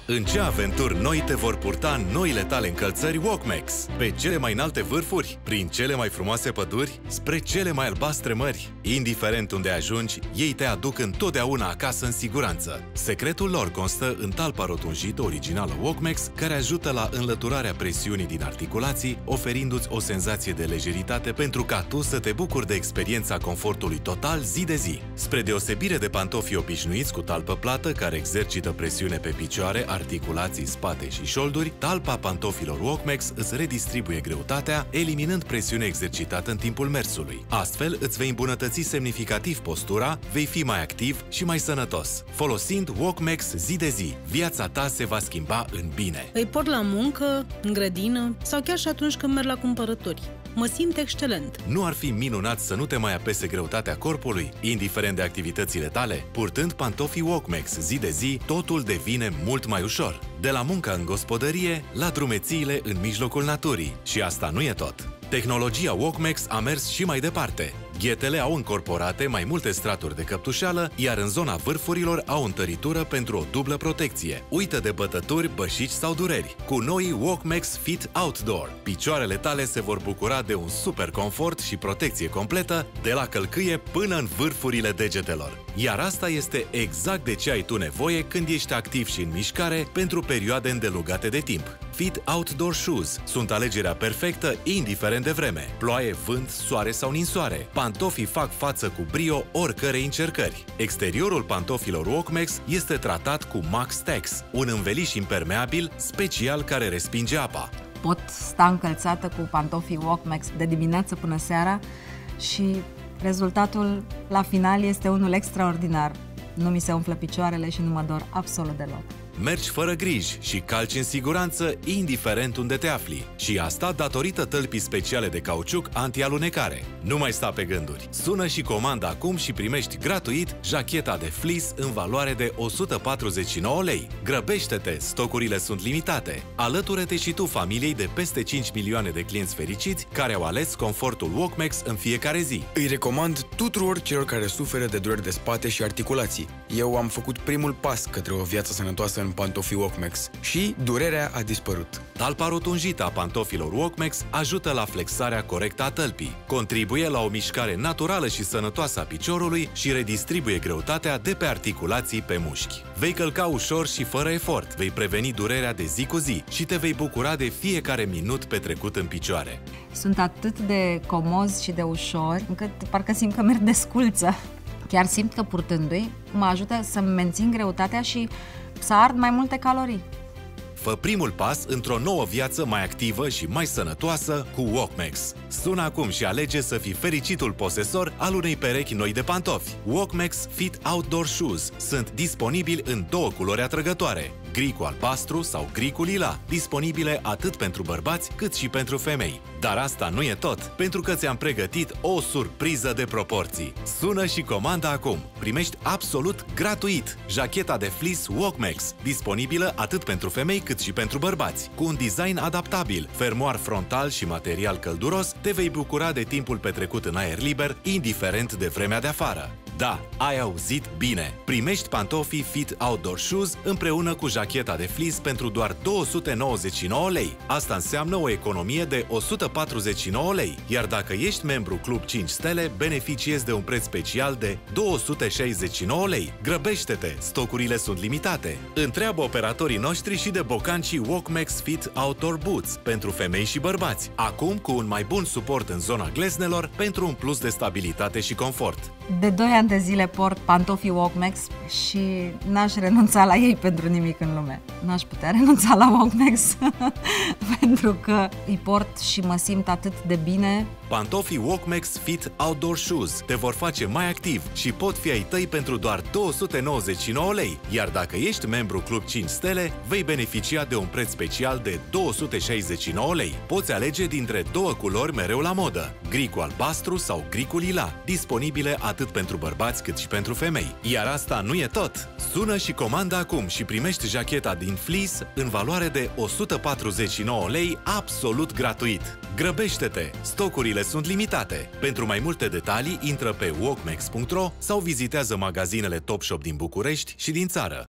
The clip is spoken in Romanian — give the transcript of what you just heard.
În ce aventuri noi te vor purta noile tale încălțări Walkmax? Pe cele mai înalte vârfuri, prin cele mai frumoase păduri, spre cele mai albastre mări. Indiferent unde ajungi, ei te aduc întotdeauna acasă în siguranță. Secretul lor constă în talpa rotunjită originală Walkmax, care ajută la înlăturarea presiunii din articulații, oferindu-ți o senzație de lejeritate pentru ca tu să te bucuri de experiența confortului total zi de zi. Spre deosebire de pantofii obișnuiți cu talpă plată, care exercită presiune pe picioare, articulații, spate și șolduri, talpa pantofilor Walkmax îți redistribuie greutatea, eliminând presiunea exercitată în timpul mersului. Astfel, îți vei îmbunătăți semnificativ postura, vei fi mai activ și mai sănătos. Folosind Walkmax zi de zi, viața ta se va schimba în bine. Îi port la muncă, în grădină sau chiar și atunci când merg la cumpărături. Mă simt excelent. Nu ar fi minunat să nu te mai apese greutatea corpului, indiferent de activitățile tale? Purtând pantofii Walkmax zi de zi, totul devine mult mai ușor. De la munca în gospodărie, la drumețiile în mijlocul naturii. Și asta nu e tot. Tehnologia Walkmax a mers și mai departe. Ghetele au încorporate mai multe straturi de căptușeală, iar în zona vârfurilor au întăritură pentru o dublă protecție. Uită de bătături, bășici sau dureri. Cu noi Walkmax Fit Outdoor, picioarele tale se vor bucura de un super confort și protecție completă, de la călcâie până în vârfurile degetelor. Iar asta este exact de ce ai tu nevoie când ești activ și în mișcare pentru perioade îndelugate de timp. Fit Outdoor Shoes sunt alegerea perfectă indiferent de vreme. Ploaie, vânt, soare sau ninsoare. Pantofii fac față cu brio oricărei încercări. Exteriorul pantofilor Walkmax este tratat cu Max Tex, un înveliș impermeabil special care respinge apa. Pot sta încălțată cu pantofii Walkmax de dimineață până seara și rezultatul la final este unul extraordinar. Nu mi se umflă picioarele și nu mă dor absolut deloc. Mergi fără griji și calci în siguranță, indiferent unde te afli. Și asta datorită tălpii speciale de cauciuc anti-alunecare. Nu mai sta pe gânduri. Sună și comanda acum și primești gratuit jacheta de fleece în valoare de 149 lei. Grăbește-te, stocurile sunt limitate. Alătură-te și tu familiei de peste 5 milioane de clienți fericiți care au ales confortul Walkmax în fiecare zi. Îi recomand tuturor celor care suferă de dureri de spate și articulații. Eu am făcut primul pas către o viață sănătoasă în pantofii Walkmax și durerea a dispărut. Talpa rotunjită a pantofilor Walkmax ajută la flexarea corectă a tălpii, contribuie la o mișcare naturală și sănătoasă a piciorului și redistribuie greutatea de pe articulații pe mușchi. Vei călca ușor și fără efort, vei preveni durerea de zi cu zi și te vei bucura de fiecare minut petrecut în picioare. Sunt atât de comozi și de ușori, încât parcă simt că merg de sculță. Chiar simt că purtându-i mă ajută să mențin greutatea și să ard mai multe calorii. Fă primul pas într-o nouă viață mai activă și mai sănătoasă cu Walkmax. Sună acum și alege să fii fericitul posesor al unei perechi noi de pantofi. Walkmax Fit Outdoor Shoes sunt disponibili în două culori atrăgătoare, gri cu albastru sau gri cu lila, disponibile atât pentru bărbați cât și pentru femei. Dar asta nu e tot, pentru că ți-am pregătit o surpriză de proporții. Sună și comanda acum. Primești absolut gratuit jacheta de fleece Walkmax, disponibilă atât pentru femei cât și pentru bărbați. Cu un design adaptabil, fermoar frontal și material călduros, te vei bucura de timpul petrecut în aer liber, indiferent de vremea de afară. Da, ai auzit bine! Primești pantofii Fit Outdoor Shoes împreună cu jacheta de fleece pentru doar 299 lei. Asta înseamnă o economie de 149 lei. Iar dacă ești membru Club 5 Stele, beneficiezi de un preț special de 269 lei. Grăbește-te! Stocurile sunt limitate. Întreabă operatorii noștri și de bocancii Walkmax Fit Outdoor Boots pentru femei și bărbați. Acum cu un mai bun suport în zona gleznelor pentru un plus de stabilitate și confort. De 2 ani de zile port pantofii Walkmax și n-aș renunța la ei pentru nimic în lume. N-aș putea renunța la Walkmax pentru că îi port și mă simt atât de bine. Pantofii Walkmax Fit Outdoor Shoes te vor face mai activ și pot fi ai tăi pentru doar 299 lei. Iar dacă ești membru Club 5 Stele, vei beneficia de un preț special de 269 lei. Poți alege dintre două culori mereu la modă, gri cu albastru sau gri cu lila, disponibile atât pentru bărbați cât și pentru femei. Iar asta nu e tot! Sună și comanda acum și primești jacheta din fleece în valoare de 149 lei absolut gratuit. Grăbește-te! Stocurile sunt limitate. Pentru mai multe detalii, intră pe walkmax.ro sau vizitează magazinele Topshop din București și din țară.